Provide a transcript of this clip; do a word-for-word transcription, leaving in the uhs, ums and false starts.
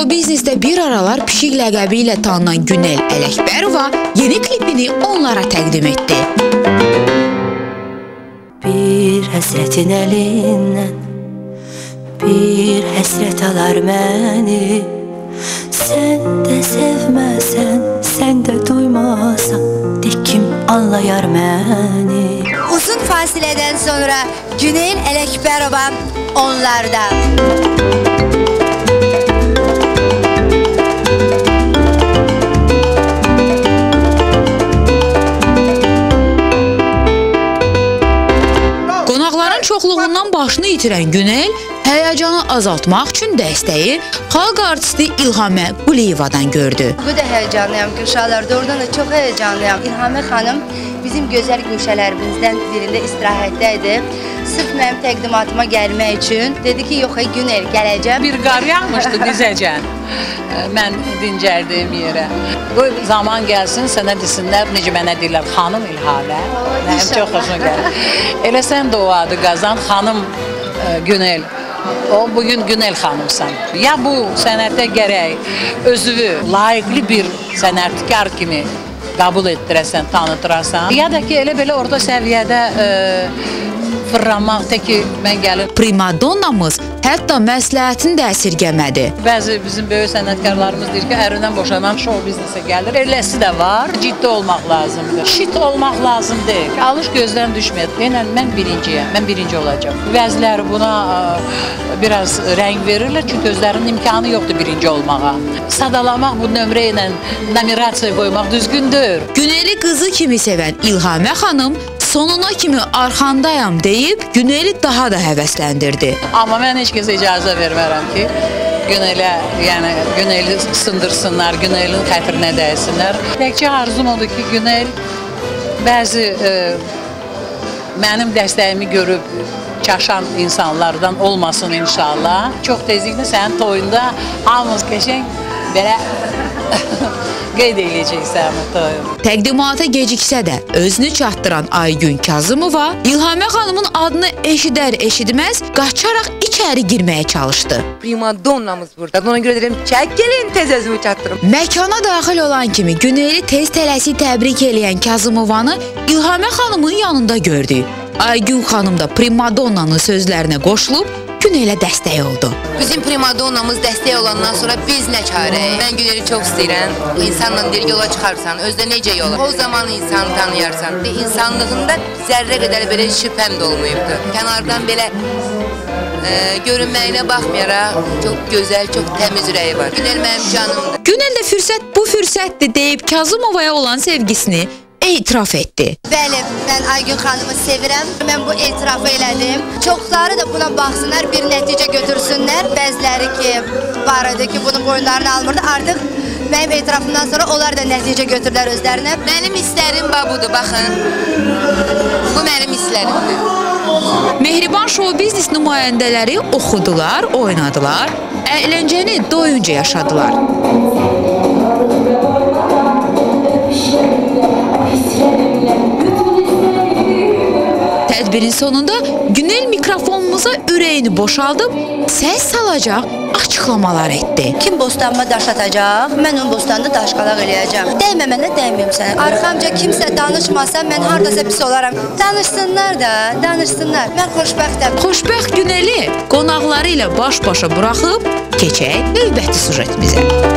Show biznesdə bir aralar pişik ləqəbi ilə tanınan Günel Ələkbərova yeni klipini onlara təqdim etdi. Bir həsrətin əlindən bir həsrət alar məni. Sən də sevməsən, sən də duymasan, de kim anlayar məni. Uzun fasilədən sonra Günel Ələkbərova onlarda. Qonaqların çoxluğundan başını itirən Günel həyəcanı azaltmaq üçün dəstəyi xalq artisti İlhamə Quliyevadan gördü. Bu da həyəcanlıyam ki, uşaqlar doğrudan da çox həyəcanlıyam. İlhamə xanım bizim gözəl güşələrimizdən birində istirahətdəydi. Sırf mənim təqdimatıma gəlmək üçün dedi ki, yox, Günel gələcəm. Bir qar yağmışdı dizəcən. Mən dincərdiyim yerə. Bu zaman gəlsin, sənə desinlər, necə mənə deyirlər, xanım İlhamə. Mənim çox xoşuma gəlir. Elə sən də o adı qazan, xanım Günel. O, bugün Günel xanımsan. Ya bu sənətə gərək özünü layiqli bir sənətkar kimi qəbul etdirəsən, tanıtırasan. Ya da ki, elə belə orta səviyyədə e, fırlanmaq, tək ki, mən gəlir. Primadonnamız hətta məsləhətini də əsirgəmədi. Bəzi bizim böyük sənətkarlarımız deyir ki, ərindən boşanan show biznesə gəlir. Eləsi də var, ciddi olmaq lazımdır. Şit olmaq lazım deyil. Alış gözdən düşməyək. Yəni, mən birinciyəm, mən birinci olacam. Bəziləri buna ə, biraz rəng verirlər, çünki özlərinin imkanı yoxdur birinci olmağa. Sadalamaq, bu nömrə ilə nominasiya qoymaq düzgündür. Güneli qızı kimi sevən İlhamə xanım sonuna kimi arxandayam deyib Güneli daha da həvəsləndirdi. Amma mən heç kəsə icazə vermərəm ki, Günelə, yəni Güneli sındırsınlar, Günelin xətrinə dəysinlər. Təkcə arzum odur ki, Günel bəzi e, mənim dəstəyimi görüb çaşan insanlardan olmasın inşallah. Çox tezliklə sənin toyunda hamımız qəşəng belə qeyd eləyəcəksən toyun. Təqdimata geciksə də özünü çatdıran Aygün Kazımova İlhamə xanımın adını eşidər eşitməz qaçaraq içəri girməyə çalışdı. Primadonnamız burada. Ona görə deyirəm, çək gəlin tez özümü çatdırım. Məkana daxil olan kimi Güneli tez tələsi təbrik eləyən Kazımovanı İlhamə xanımın yanında gördü. Aygün xanım da Primadonnanın sözlərinə qoşulub Günelə dəstək oldu. Bizim primadonnamız dəstək olandan sonra biz nə çarəyik? Mən Güneli çox istəyirəm. İnsanla bir yola çıxarsan, özdə necə yola? O zaman insanı tanıyarsan. İnsanlığında zərrə qədər belə şübhəm də olmayıbdır. Kənardan belə e, görünməyinə baxmayaraq çox gözəl, çox təmiz ürəyi var. Günel mənim canımdır. Günel də fürsət bu fürsətdir deyib Kazımovaya olan sevgisini etiraf etdi. Bəli, mən Aygün xanımı sevirəm. Mən bu etirafı elədim. Çoxları da buna baxsınlar, bir nəticə götürsünlər. Bəziləri ki, var idi ki, bunun boyunlarını almırdı. Artıq mənim etirafımdan sonra onlar da nəticə götürdülər özlərinə. Mənim istərim budur, baxın. Bu mənim istərimdir. Mehriban Show biznes nümayəndələri oxudular, oynadılar, əyləncəni doyunca yaşadılar. Tədbirin sonunda Günel mikrofonumuza ürəyini boşaldıb səs salacaq açıqlamalar etdi. Kim bostanıma daş atacaq, mən onun bostanında daşqalaq eləyəcəm. Dəymə mənə, dəyməyim sənə. Arxamca kimsə danışmasa, mən haradasa pis olaram. Danışsınlar da, danışsınlar. Mən xoşbəxtəm. Xoşbəxt Güneli qonaqları ilə baş-başa buraxıb keçək növbəti sujetimizə.